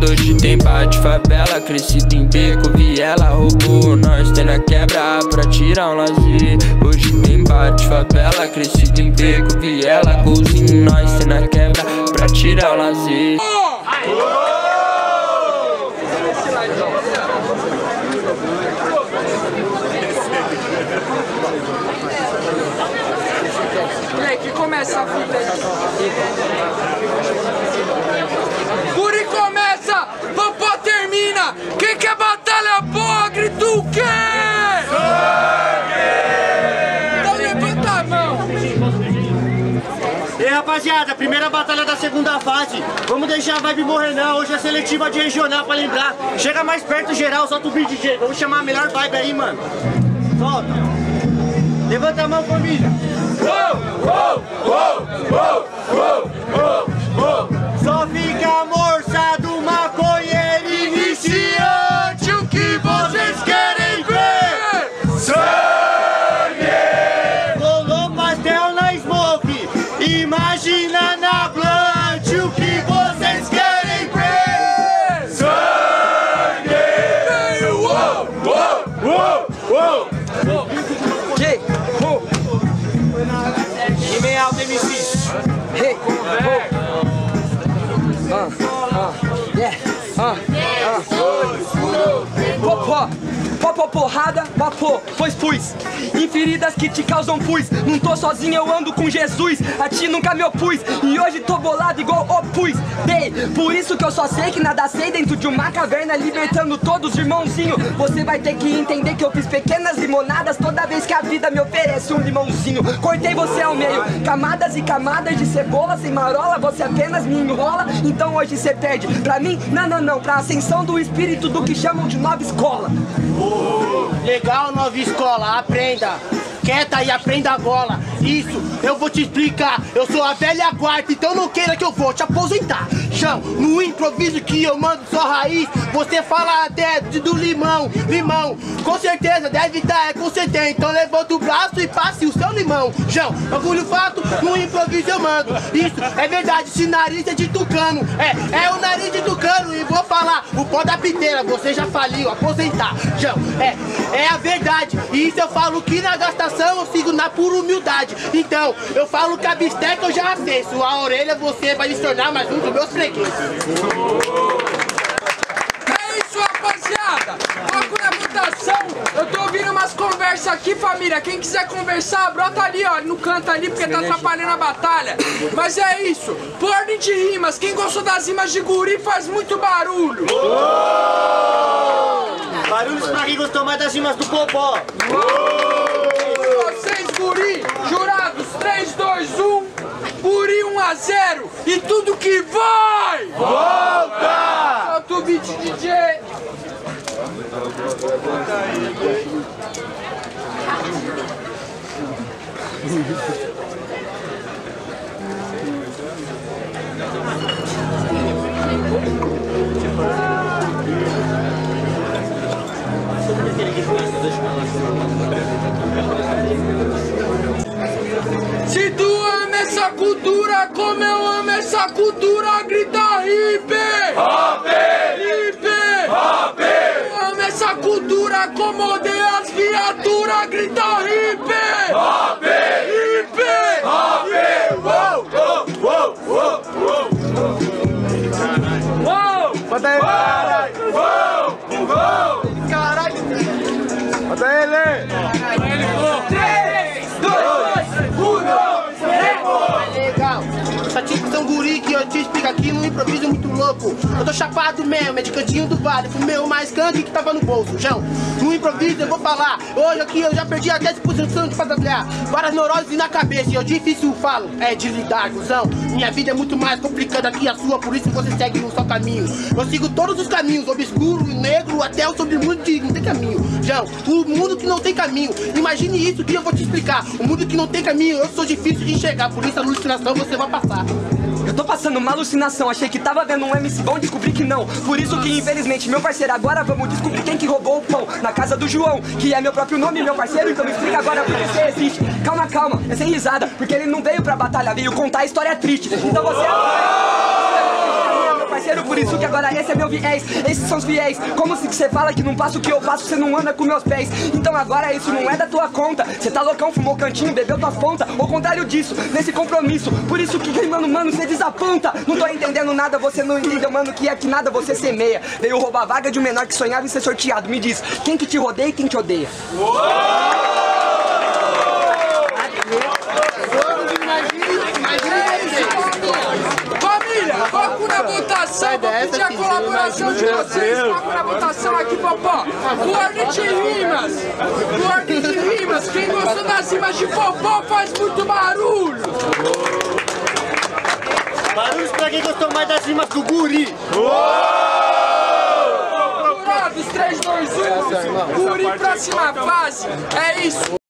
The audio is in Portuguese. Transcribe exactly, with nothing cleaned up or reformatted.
quebrada, hoje tem bate favela. Crescido em beco, viela, roubou. Nós tem na quebra pra tirar um lazer. Hoje tem bate favela, crescido em beco, viela, golzinho. Nós tem na quebra pra tirar um lazer. Que começa a fita aí. Guri começa, Popó termina. Quem quer batalha boa, grita o quê? Sangue! Então levanta a mão. E aí, rapaziada, primeira batalha da segunda fase. Vamos deixar a vibe morrer não, hoje é seletiva de regional pra lembrar. Chega mais perto geral, solta o beat D J. Vamos chamar a melhor vibe aí, mano. Solta. Levanta a mão, família. Uou, uou, uou, uou, uou, uou, uou. Só fica morçado, maconheiro iniciante. O que vocês querem ver? Sangue! Colou pastel na smoke, imagina na blunt. O que vocês querem ver? Sangue! Uou, uou, uou, uou. Que? E meia alta M C. Hey, oh. Ah, ah, yeah, ah, ah. Popó, popó porrada, popó, pois pus. Em feridas que te causam pus. Não tô sozinho, eu ando com Jesus. A ti nunca me opus. E hoje tô bolado igual opus. Dei, por isso que eu só sei que nada sei dentro de uma caverna, libertando todos, irmãozinho. Você vai ter que entender que eu fiz pequenas limonadas toda vez que a vida me oferece um limãozinho. Cortei você ao meio, camadas e camadas de cebola sem marola, você apenas me enrola. Então hoje você perde. Pra mim, não, não, não. Pra ascensão do espírito do que chamam de nova escola. Oh, legal, nova escola, aprenda. Quieta e aprenda a bola. Isso, eu vou te explicar. Eu sou a velha guarda, então não queira que eu vou te aposentar. Chão, no improviso que eu mando só raiz. Você fala até do limão, limão. Com certeza, deve estar, é com certeza. Então levanta o braço e passe o seu limão. Chão, bagulho fato, no improviso eu mando. Isso, é verdade, esse nariz é de tucano. É, é o nariz de tucano. E vou falar, o pó da piteira, você já faliu, aposentar. Chão, é, é a verdade. E isso eu falo que na gastação eu sigo na pura humildade. Então, eu falo que a bisteca eu já acesso. A orelha você vai se tornar mais um dos meus fregueses. É isso, rapaziada. Foco na votação. Eu tô ouvindo umas conversas aqui, família. Quem quiser conversar, brota ali, ó, no canto ali, porque tá atrapalhando a batalha. Mas é isso. Por ordem de rimas, quem gostou das rimas de guri faz muito barulho. Barulhos pra quem gostou mais das rimas do Popó. Vocês, guri, jurados, três, dois, um, guri um a zero, e tudo que vai, volta! Solta o beat, D J. Se tu ama essa cultura como eu amo essa cultura, grita hip! Hop! Hip! Hop! Eu amo essa cultura como odeio as viaturas, grita hip! Hop! Hip! Hop! Uou! Uou! Uou! Uou! Uou! Bota ele! Uou! Uou! Caralho! Bota ele! três, dois, um, legal! Essa tipo são guri que eu te explico aqui no improviso muito louco. Eu tô chapado mesmo, é de cantinho do vale. Fumei o mais canque que tava no bolso, João. No improviso eu vou falar. Hoje aqui eu já perdi a dez por cento de batalhar. Várias neuroses na cabeça e eu difícil falo. É de lidar, cuzão. Minha vida é muito mais complicada que a sua, por isso você segue no seu caminho. Eu sigo todos os caminhos, obscuro e negro, até o sobremundo que não tem caminho. João, o mundo que não tem caminho. Imagine isso que eu vou te explicar. O mundo que não tem caminho, eu sou difícil de enxergar. Por isso a alucinação você vai passar. Eu tô passando uma alucinação, achei que tava vendo um M C bom, descobri que não. Por isso que infelizmente, meu parceiro, agora vamos descobrir quem que roubou o pão na casa do João, que é meu próprio nome, meu parceiro, então me explica agora por que você existe. Calma, calma, é sem risada, porque ele não veio pra batalha, veio contar a história triste. Então você é... parceiro, por isso que agora esse é meu viés. Esses são os fiéis. Como se você fala que não passa o que eu passo, você não anda com meus pés. Então agora isso não é da tua conta. Você tá loucão, fumou cantinho, bebeu tua ponta. Ao contrário disso, nesse compromisso. Por isso que rimando, mano, você desaponta. Não tô entendendo nada, você não entendeu, mano, que é que nada você semeia. Veio roubar a vaga de um menor que sonhava em ser sorteado. Me diz, quem que te rodeia e quem te odeia? Família, foco na votação, vou pedir a colaboração de vocês. Foco na votação aqui, Popó. Guarde de rimas, guarde de rimas. Quem gostou das rimas de Popó faz muito barulho. Barulhos pra quem gostou mais das rimas do Guri. Jurados, três, dois, um. Guri pra cima, fase. É isso.